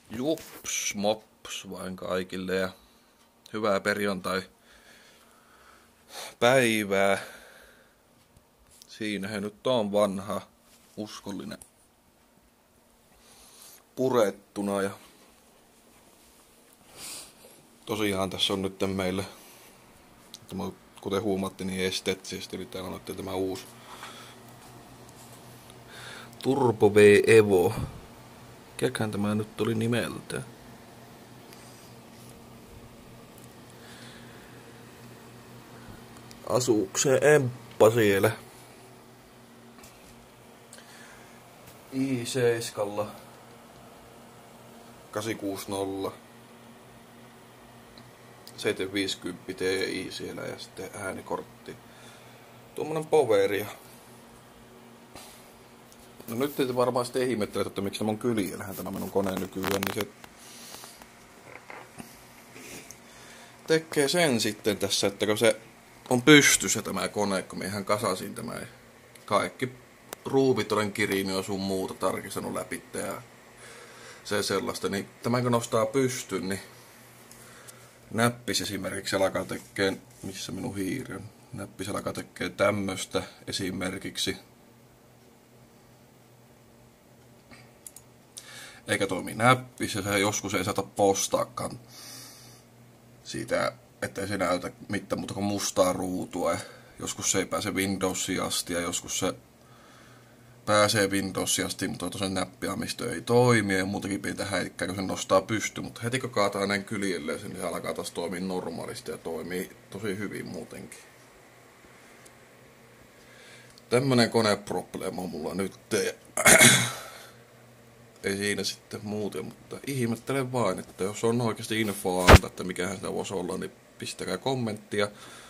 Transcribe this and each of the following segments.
Jups, mops vain kaikille ja hyvää perjantai-päivää. Siinä he nyt on vanha, uskollinen purettuna ja tosiaan tässä on nyt meille, kuten huomattiin, niin esteettisesti, eli täällä on tämä uusi Turbo V Evo. Mikäköhän tämä nyt tuli nimeltä? Asuukseen Emppa siellä. i7 860 750 Ti siellä ja sitten äänikortti. Tuommoinen poveri. No nyt te varmaan sitten ihmettelet, että miksi tämä on kyljellähän tämä minun kone nykyään, niin se tekee sen sitten tässä, että kun se on pystyssä tämä kone, kun minähän kasasin tämä kaikki ruuvit olen kirinnyt ja sun muuta tarkistanut läpi ja se sellaista, niin tämä kun nostaa pystyyn, niin näppis esimerkiksi alkaa tekee, missä minun hiiri on, näppis alkaa tekee tämmöstä esimerkiksi. Eikä toimi näppis ja se joskus ei saata postaakaan siitä, ettei se näytä mitään muuta kuin mustaa ruutua. Joskus se ei pääse Windowsiin asti ja joskus se pääsee Windowsiin asti, mutta tosiaan näppiamistö ei toimi ja muutakin pientä häikkää, kun se nostaa pystyyn. Mutta heti kun kaataa näin kyljelleen, niin se alkaa taas toimia normaalisti ja toimii tosi hyvin muutenkin. Tämmönen koneprobleema on mulla nyt. Ei siinä sitten muuten, mutta ihmettelen vain, että jos on oikeasti infoa antaa, että mikähän sitä voisi olla, niin pistäkää kommenttia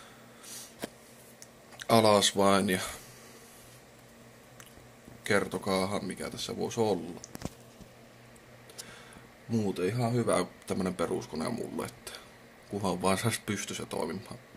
alas vain ja kertokaahan mikä tässä voisi olla. Muuten ihan hyvä tämmönen peruskone mulle, että kunhan vaan saisi pystyssä toimimaan.